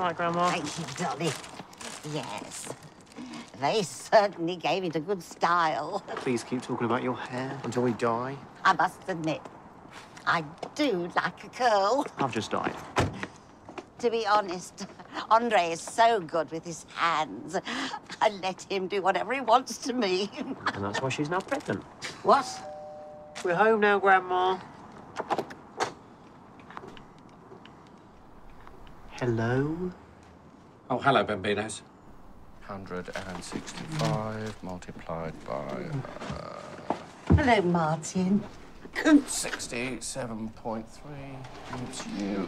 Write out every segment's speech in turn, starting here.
right, Grandma? Thank you, Dolly. Yes. They certainly gave it a good style. Please keep talking about your hair until we die. I must admit, I do like a curl. I've just died. To be honest, Andre is so good with his hands. I let him do whatever he wants to me. And that's why she's now pregnant. What? We're home now, Grandma. Hello? Oh, hello, Bambinos. 165 multiplied by... Hello, Martin. 67.3 gives you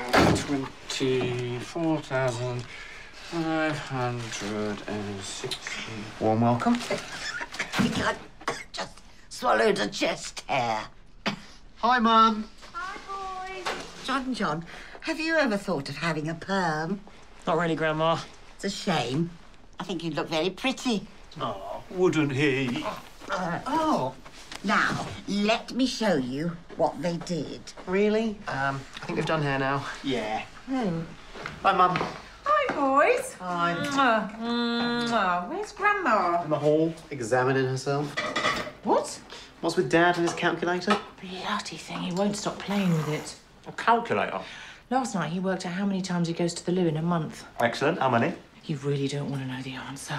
24,560. Warm welcome. I just swallowed a chest hair. Hi, Mum. Hi, boys. John, have you ever thought of having a perm? Not really, Grandma. It's a shame. I think you'd look very pretty. Oh, wouldn't he? Oh. Now, let me show you what they did. Really? I think we've done hair now. Yeah. Bye, Mum. Hi, boys. Hi. Where's Grandma? In the hall, examining herself. What? What's with Dad and his calculator? Bloody thing, he won't stop playing with it. A calculator? Last night he worked out how many times he goes to the loo in a month. Excellent. How many? You really don't want to know the answer.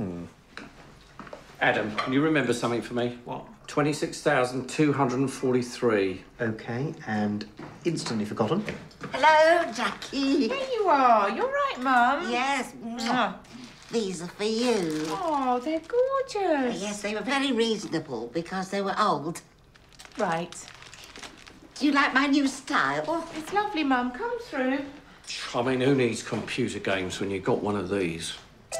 Adam, can you remember something for me? What? 26,243. OK, and instantly forgotten. Hello, Jackie. Here you are. You're right, Mum. Yes. Mwah. These are for you. Oh, they're gorgeous. Yes, they were very reasonable because they were old. Right. Do you like my new style? Oh, it's lovely, Mum. Come through. I mean, who needs computer games when you've got one of these?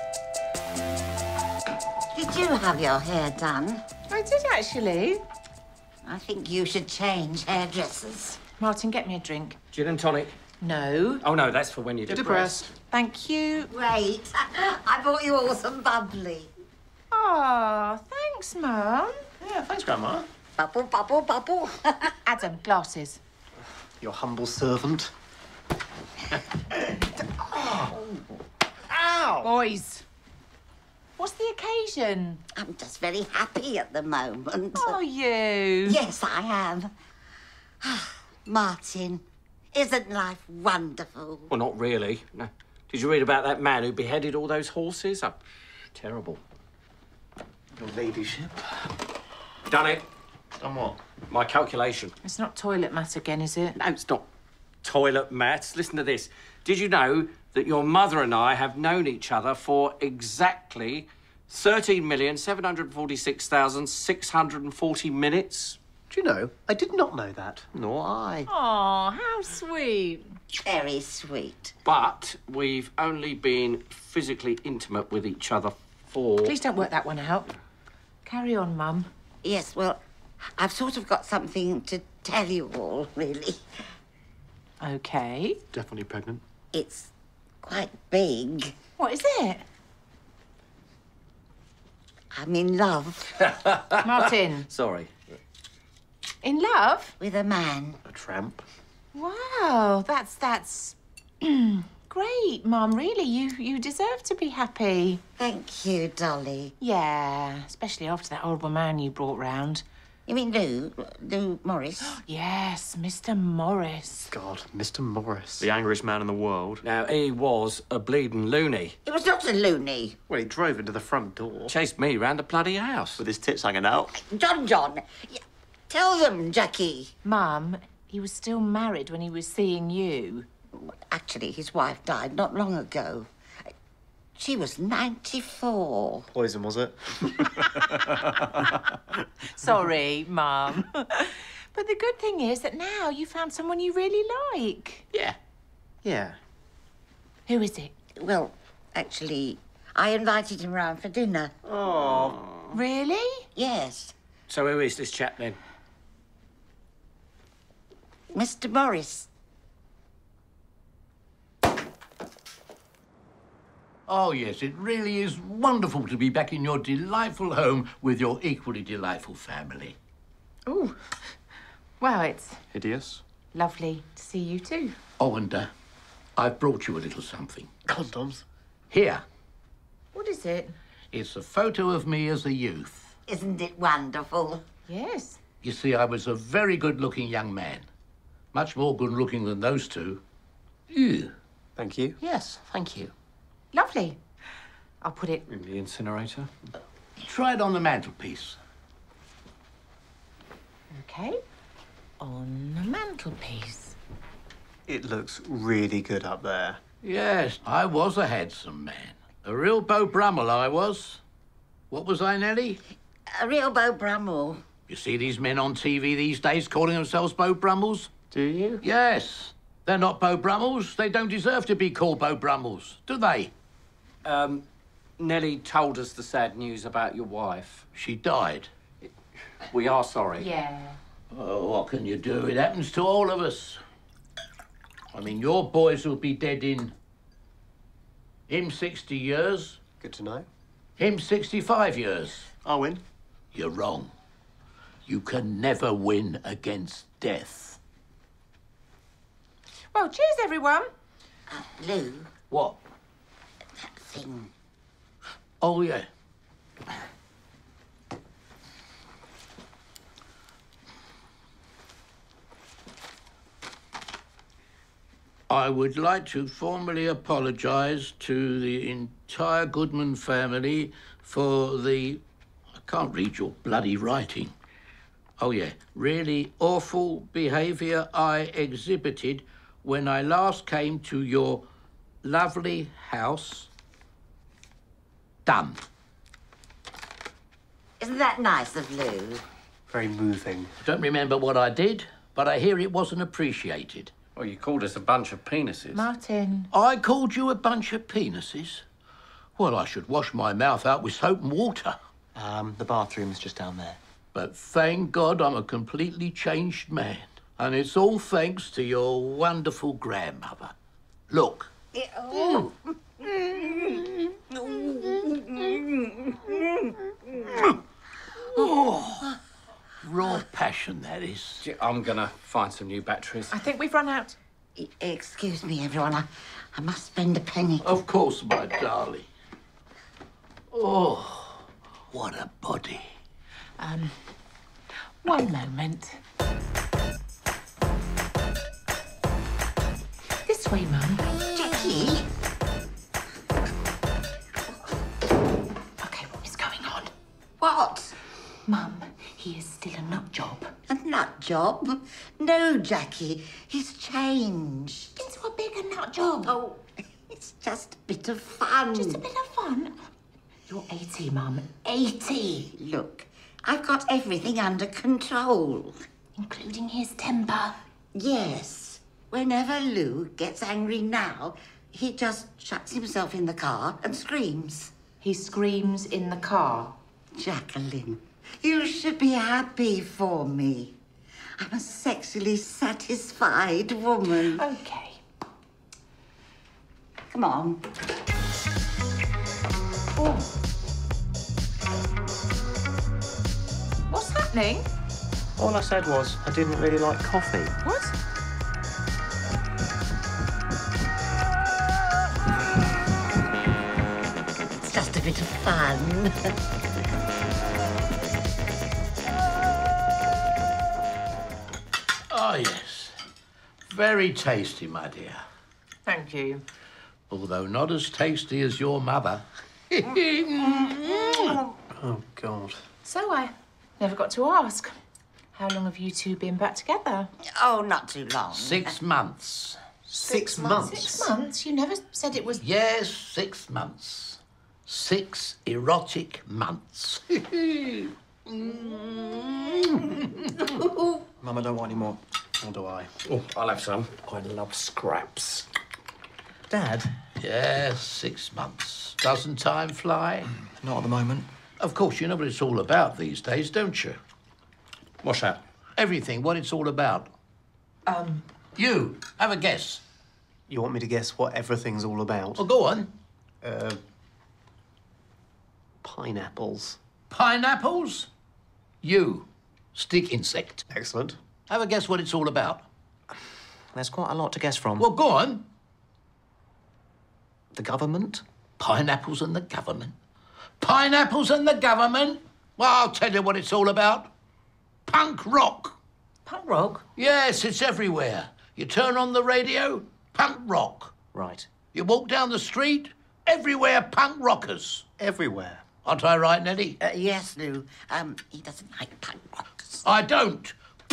Did you have your hair done? I did, actually. I think you should change hairdressers. Martin, get me a drink. Gin and tonic? No. Oh, no, that's for when you're depressed. Thank you. Great. I bought you all some bubbly. Oh, thanks, Mum. Yeah, thanks, Grandma. Bubble, bubble, bubble. Adam, glasses. Your humble servant. Ow! Boys. What's the occasion? I'm just very happy at the moment. Oh, you. Yes, I am. Martin, isn't life wonderful? Well, not really. No. Did you read about that man who beheaded all those horses? Oh, terrible. Your ladyship. Done it. Done what? My calculation. It's not toilet mat again, is it? No, it's not toilet maths. Listen to this. Did you know that your mother and I have known each other for exactly 13,746,640 minutes? Do you know, I did not know that. Nor I. Oh, how sweet. Very sweet. But we've only been physically intimate with each other for... Please don't work that one out. Carry on, Mum. Yes, well, I've sort of got something to tell you all, really. OK. Definitely pregnant. It's quite big. What is it? I'm in love Martin. Sorry. In love? with a man. A tramp. Wow, that's great, Mum. Really, you deserve to be happy. Thank you, Dolly. Yeah, especially after that horrible man you brought round. You mean Lou Morris? Yes, Mr. Morris. God, Mr. Morris. The angriest man in the world. Now, he was a bleeding loony. It was not a loony. Well, he drove into the front door. Chased me round the bloody house. With his tits hanging out. John. Tell them, Jackie. Mum, he was still married when he was seeing you. Actually, his wife died not long ago. She was 94. Poison, was it? Sorry, Mum. But the good thing is that now you found someone you really like. Yeah. Yeah. Who is it? Well, actually, I invited him round for dinner. Oh. Really? Yes. So who is this chap, then? Mr. Morris. Oh, yes, it really is wonderful to be back in your delightful home with your equally delightful family. Oh, well, it's Hideous. lovely to see you too. Oh, and I've brought you a little something. Condoms. Here. What is it? It's a photo of me as a youth. Isn't it wonderful? Yes. You see, I was a very good-looking young man. Much more good-looking than those two. Ew. Thank you. Yes, thank you. Lovely. I'll put it... In the incinerator. Try it on the mantelpiece. Okay. On the mantelpiece. It looks really good up there. Yes, I was a handsome man. A real Beau Brummel, I was. What was I, Nellie? A real Beau Brummel. You see these men on TV these days calling themselves Beau Brummels? Do you? Yes. They're not Beau Brummels. They don't deserve to be called Beau Brummels, do they? Nellie told us the sad news about your wife. She died. We are sorry. Yeah. Oh, what can you do? It happens to all of us. I mean, your boys will be dead in... him 60 years, Good to know. him 65 years. I'll win. You're wrong. You can never win against death. Well, cheers, everyone. Lou, What? that thing. Oh, yeah. I would like to formally apologise to the entire Goodman family for the... I can't read your bloody writing. Oh, yeah. Really awful behaviour I exhibited when I last came to your lovely house. Done. Isn't that nice of Lou? Very moving. Don't remember what I did, but I hear it wasn't appreciated. Well, you called us a bunch of penises. Martin. I called you a bunch of penises? Well, I should wash my mouth out with soap and water. The bathroom's just down there. But thank God I'm a completely changed man. And it's all thanks to your wonderful grandmother. Look. Oh. Oh, raw passion, that is. I'm gonna find some new batteries. I think we've run out. Excuse me, everyone. I must spend a penny. Of course, my darling. Oh, what a body. One moment. This way, Mum. Jackie? Okay, what is going on? What? Mum, he is still a nut job. A nut job? No, Jackie. He's changed. Into a bigger nut job. Oh, it's just a bit of fun. Just a bit of fun. You're 80, Mum. 80. Look, I've got everything under control. Including his temper. Yes. Whenever Lou gets angry now, he just shuts himself in the car and screams. He screams in the car. Jacqueline, you should be happy for me. I'm a sexually satisfied woman. Okay. Come on. What's happening? All I said was I didn't really like coffee. What? It's just a bit of fun. Oh, yes. Very tasty, my dear. Thank you. Although not as tasty as your mother. Oh, God. So I never got to ask. How long have you two been back together? Oh, not too long. 6 months. 6 months? 6 months? You never said it was... Yes, 6 months. 6 erotic months. Mum, I don't want any more. Or do I? Oh, I'll have some. I love scraps. Dad? Yes, 6 months. Doesn't time fly? Not at the moment. Of course, you know what it's all about these days, don't you? What's that? Everything, what it's all about. You, have a guess. You want me to guess what everything's all about? Well, go on. Pineapples. Pineapples? You, stick insect. Excellent. Have a guess what it's all about. There's quite a lot to guess from. Well, go on. The government? Pineapples and the government? Pineapples and the government? Well, I'll tell you what it's all about. Punk rock. Punk rock? Yes, it's everywhere. You turn on the radio, punk rock. Right. You walk down the street, everywhere punk rockers. Everywhere. Aren't I right, Nelly? Yes, Lou. He doesn't like punk rockers. I don't.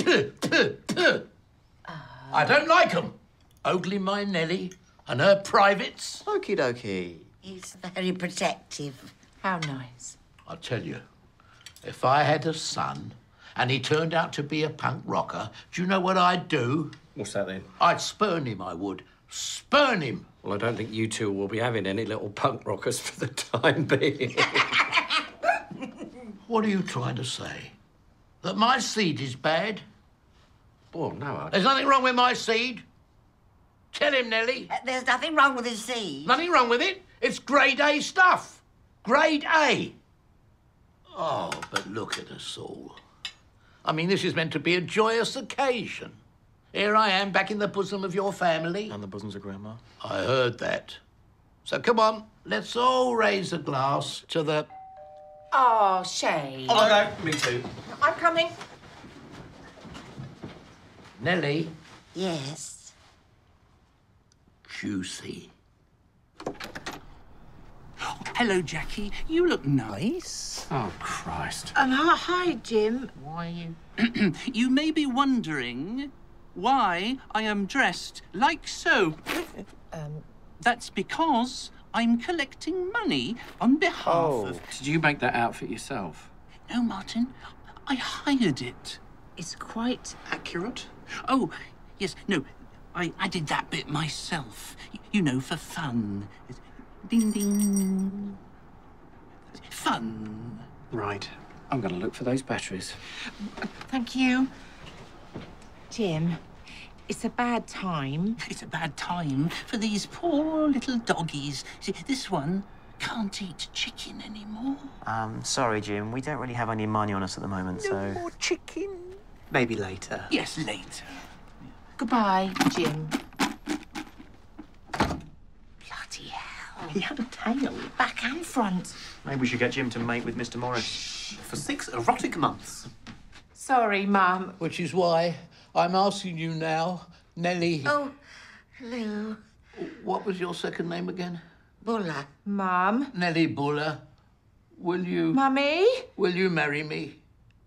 I don't like 'em. Only my Nelly and her privates. Okie dokie. He's very protective. How nice. I'll tell you, if I had a son and he turned out to be a punk rocker, do you know what I'd do? What's that then? I'd spurn him, I would. Spurn him. Well, I don't think you two will be having any little punk rockers for the time being. What are you trying to say? That my seed is bad? Oh, no, There's nothing wrong with my seed. Tell him, Nelly. There's nothing wrong with his seed. Nothing wrong with it. It's grade A stuff. Grade A. Oh, but look at us all. I mean, this is meant to be a joyous occasion. Here I am, back in the bosom of your family. And the bosoms of Grandma. I heard that. So come on, let's all raise a glass to the... Oh, Shay. I'll go. Me too. I'm coming. Nelly, Yes. juicy. Hello, Jackie. You look nice. Oh, Christ. Hi, Jim. Why you... You may be wondering why I am dressed like so. That's because I'm collecting money on behalf of... Did you make that outfit yourself? No, Martin. I hired it. It's quite Accurate? Oh, yes. No, I did that bit myself. You know, for fun. Ding, ding. Fun. Right. I'm going to look for those batteries. Thank you. Jim, it's a bad time. It's a bad time for these poor little doggies. See, this one can't eat chicken anymore. Sorry, Jim. We don't really have any money on us at the moment, so... More chicken? Maybe later. Yes, later. Goodbye, Jim. Bloody hell. He had a tail, back and front. Maybe we should get Jim to mate with Mr. Morris. For 6 erotic months. Sorry, Mum. Which is why I'm asking you now, Nelly. Oh, Lou. What was your second name again? Buller. Mum. Nelly Buller. Will you Mummy? marry me?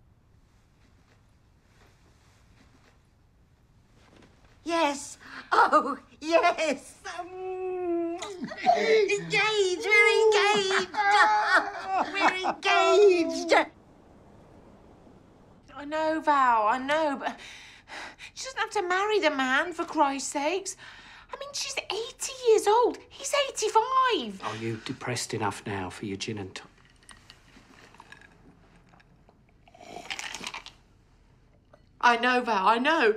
Yes. Oh, yes. Engaged. We're engaged. We're engaged. I know, Val, I know, but she doesn't have to marry the man, for Christ's sakes. I mean, she's 80 years old. He's 85. Are you depressed enough now for your gin and tonic? I know, Val, I know.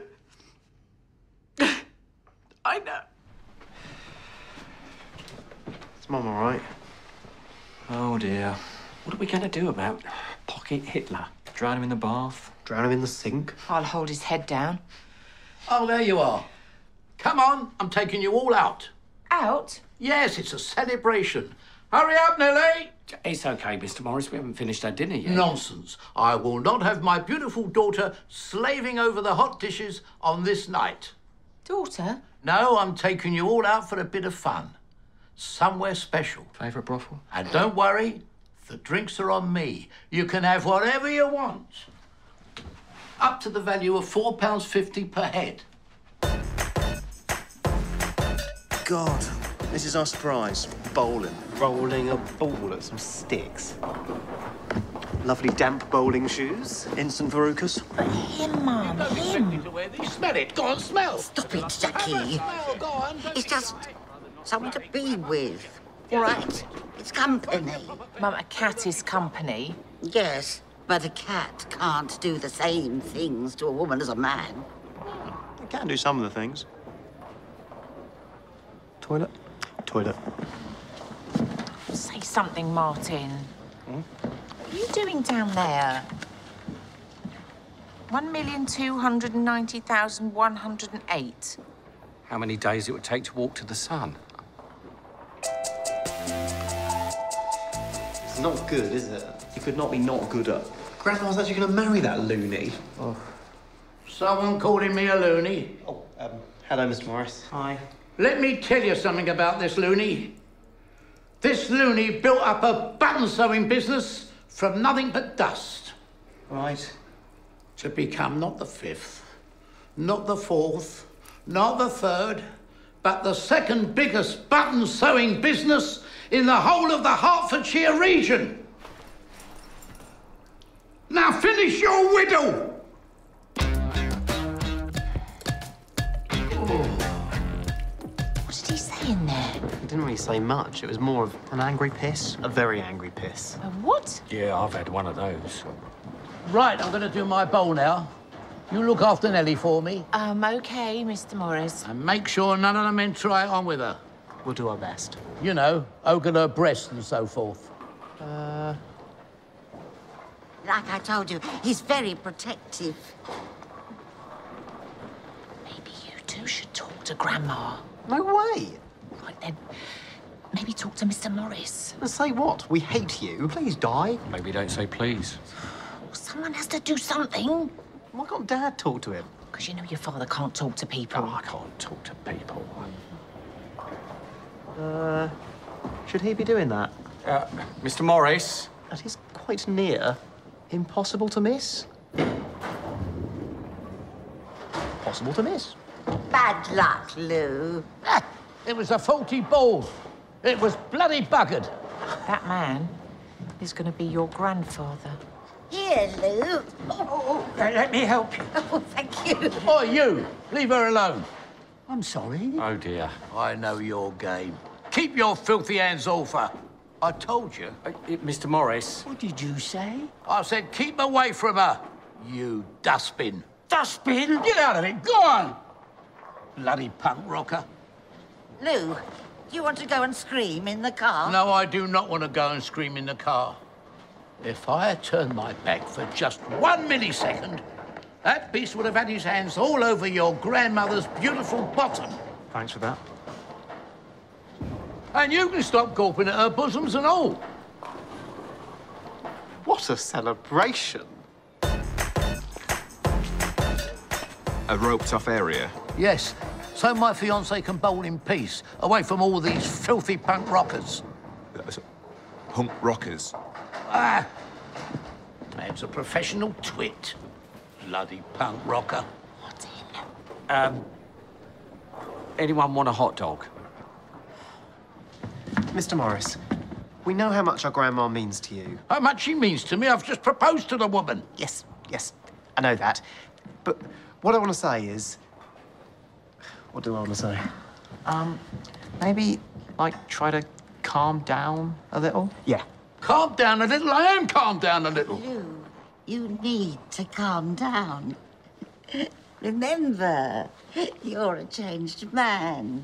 I know. Is Mum all right? Oh, dear. What are we going to do about Pocket Hitler? Drown him in the bath? Drown him in the sink? I'll hold his head down. Oh, there you are. Come on, I'm taking you all out. Out? Yes, it's a celebration. Hurry up, Nelly. It's OK, Mr. Morris. We haven't finished our dinner yet. Nonsense. I will not have my beautiful daughter slaving over the hot dishes on this night. Daughter? No, I'm taking you all out for a bit of fun. Somewhere special. Favourite brothel? And don't worry, the drinks are on me. You can have whatever you want. Up to the value of £4.50 per head. God, this is our surprise. Bowling. Rolling a ball at some sticks. Lovely damp bowling shoes. Instant Verucas. Him, Mum, him. Smell it. Go on, smell. Stop it, Jackie. Smell, go on. It's just someone to be with. All right? It's company. Mum, a cat is company. Yes, but a cat can't do the same things to a woman as a man. I can do some of the things. Toilet? Toilet. Say something, Martin. What are you doing down there? 1,290,108. How many days it would take to walk to the sun? not good, is it? You could not be not good at. Grandma's actually going to marry that loony. Oh. Someone calling me a loony? Oh, hello, Mr. Morris. Hi. Let me tell you something about this loony. This loony built up a button sewing business from nothing but dust. Right. To become not the 5th, not the 4th, not the 3rd, but the 2nd biggest button sewing business in the whole of the Hertfordshire region. Now finish your whittle! What did he say in there? He didn't really say much. It was more of an angry piss. A very angry piss. A what? Yeah, I've had one of those. Right, I'm going to do my bowl now. You look after Nellie for me. OK, Mr. Morris. And make sure none of the men try it on with her. We'll do our best. You know, ogle her breasts and so forth. Like I told you, he's very protective. Maybe you two should talk to Grandma. No way. Right then, maybe talk to Mr. Morris. Say what? We hate you. Please die. Maybe don't say please. Someone has to do something. Why can't Dad talk to him? Because you know your father can't talk to people. Oh, I can't talk to people. Should he be doing that? Mr. Morris? That is quite near. Impossible to miss. Possible to miss. Bad luck, Lou. Ah, it was a faulty ball. It was bloody buggered. That man is going to be your grandfather. Here, Lou. Let me help you. Oh, thank you. Oh, you. Leave her alone. I'm sorry. Oh, dear. I know your game. Keep your filthy hands off her. I told you. Mr. Morris? What did you say? I said keep away from her, you dustbin. Dustbin? Get out of it. Go on. Bloody punk rocker. Lou, do you want to go and scream in the car? No, I do not want to go and scream in the car. If I had turned my back for just 1 millisecond, that beast would have had his hands all over your grandmother's beautiful bottom. Thanks for that. And you can stop gawping at her bosoms and all. What a celebration. A roped-off area? Yes, so my fiancée can bowl in peace, away from all these filthy punk rockers. Punk rockers? Ah! Man's a professional twit. Bloody punk rocker. What's in? Anyone want a hot dog? Mr. Morris, we know how much our grandma means to you. How much she means to me? I've just proposed to the woman. Yes, I know that. But what I want to say is... What do I want to say? Maybe, like, try to calm down a little? Yeah. Calm down a little? I am calmed down a little. Lou, you need to calm down. Remember, you're a changed man.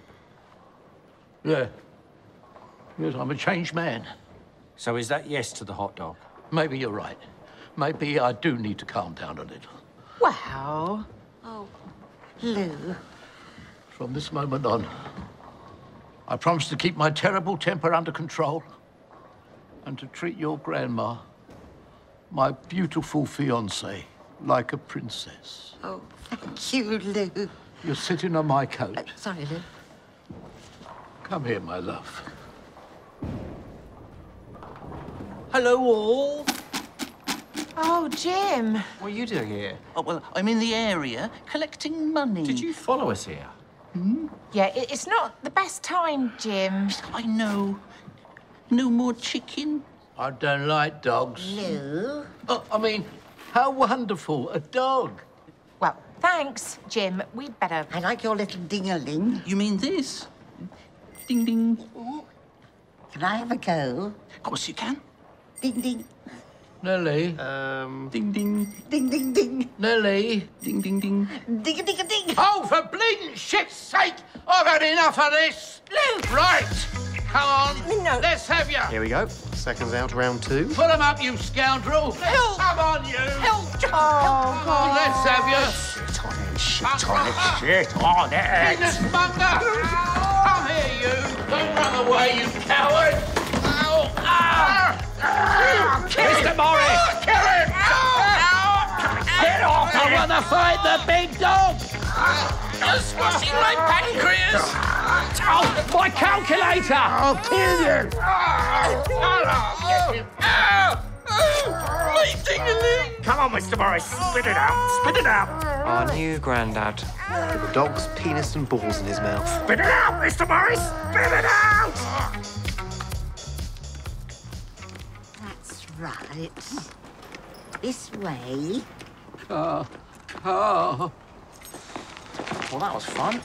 Yeah. Yes, I'm a changed man. So is that yes to the hot dog? Maybe you're right. Maybe I do need to calm down a little. Wow. Oh, Lou. From this moment on, I promise to keep my terrible temper under control and to treat your grandma, my beautiful fiancée, like a princess. Oh, thank you, Lou. You're sitting on my coat. Sorry, Lou. Come here, my love. Hello, all. Oh, Jim. What are you doing here? Oh, well, I'm in the area collecting money. Did you follow us here? Yeah, it's not the best time, Jim. I know. No more chicken? I don't like dogs. Lou? Oh, I mean, how wonderful, a dog. Well, thanks, Jim. We'd better... I like your little ding-a-ling. You mean this? Ding, ding. Can I have a go? Of course you can. Ding, ding. Nellie. Ding, ding. Ding, ding, ding. Nellie. Ding, ding, ding. Ding, ding, ding. Oh, for bleeding shit's sake! I've had enough of this. Lou! Right. Come on. No. Let's have you. Here we go. Seconds out, round 2. Put them up, you scoundrel. Help. Come on, you. Help! Oh, God. Let's have you. Shit on it, shit on it, shit on it! Penis monger. Come here, you. Don't run away, you coward. Ow. Ah. Mr. Morris! Kill him! Get off! I want to fight the big dog! You're squashing my pancreas! Oh, my calculator! I'll kill you! My ding-a-ling! Come on, Mr. Morris. Spit it out. Spit it out. Our new granddad. With a dog's penis and balls in his mouth. Spit it out, Mr. Morris. Spit it out. That's right. This way. Oh. Well, that was fun.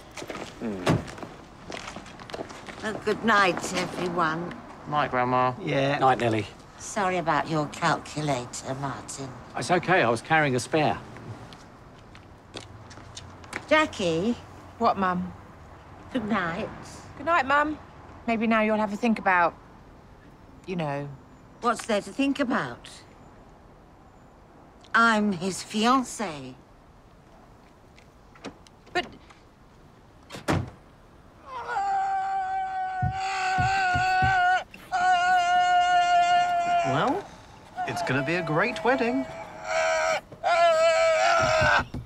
Oh, good night, everyone. Night, Grandma. Yeah. Night, Nelly. Sorry about your calculator, Martin. It's okay, I was carrying a spare. Jackie, What, Mum? good night. Good night, Mum. Maybe now you'll have a think about, you know. What's there to think about? I'm his fiancée. But Well, it's gonna be a great wedding.